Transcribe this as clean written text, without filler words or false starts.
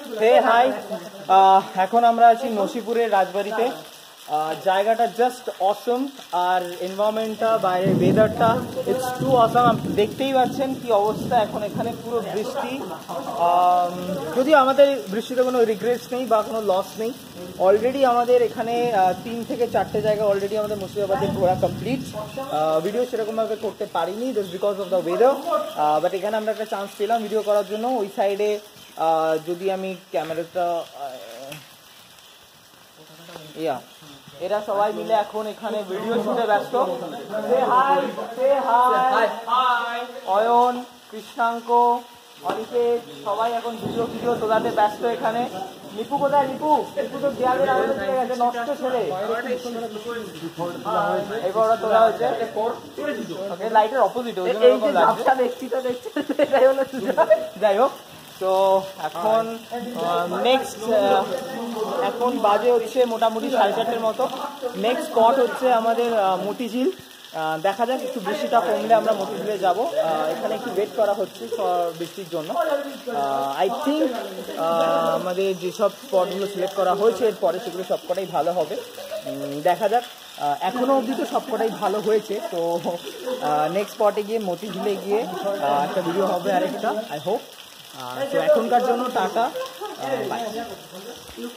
হে high, এখন আমরা আছি নসিপুরের রাজবাড়িতে। জায়গাটা জাস্ট অসম, আর এনভায়রনমেন্টটা, বাইরের ওয়েদারটা, ইটস টু অসম। দেখতেই পাচ্ছেন কি অবস্থা এখন এখানে, পুরো বৃষ্টি। যদিও আমাদের বৃষ্টিতে কোনো রিগ্রেটস নেই বা কোনো লস নেই। অলরেডি আমাদের এখানে 3 থেকে 4টে জায়গা অলরেডি আমাদের মুর্শিদাবাদে ঘোরা কমপ্লিট। ভিডিও সেরকমভাবে করতে পারিনি just because of the weather, but এখানে আমরা একটা চান্স পেলাম ভিডিও করার জন্য। ওই সাইডে যদি আমি ক্যামেরাটা, এরা সবাই মিলে এখন এখানে ভিডিও শুটে ব্যস্ত। অয়ন, কৃষ্ণাঙ্ক, অনিকেত সবাই এখন ভিডিও তোলাতে ব্যস্ত এখানে। নিপু কোথায়? নিপু তো দেয়ালের আগে চলে গেছে, নষ্ট ছেলে। এবার ওরা তোলা হয়েছে লাইটের অপোজিট, যাই হোক। তো এখন নেক্সট, এখন বাজে হচ্ছে মোটামুটি 4:30 মতো। নেক্সট স্পট হচ্ছে আমাদের মতিঝিল। দেখা যাক, একটু বৃষ্টিটা কমলে আমরা মতিঝিলে যাব। এখানে একটু ওয়েট করা হচ্ছে বৃষ্টির জন্য। আই থিঙ্ক আমাদের যেসব স্পটগুলো সিলেক্ট করা হয়েছে এরপরে সেগুলো সবকটাই ভালো হবে। দেখা যাক, এখনও অবধি তো সবকটাই ভালো হয়েছে। তো নেক্সট স্পটে গিয়ে, মতিঝিলে গিয়ে একটা ভিডিও হবে আরেকটা, আই হোপ। তো এখনকার জন্য টাটা, বাই।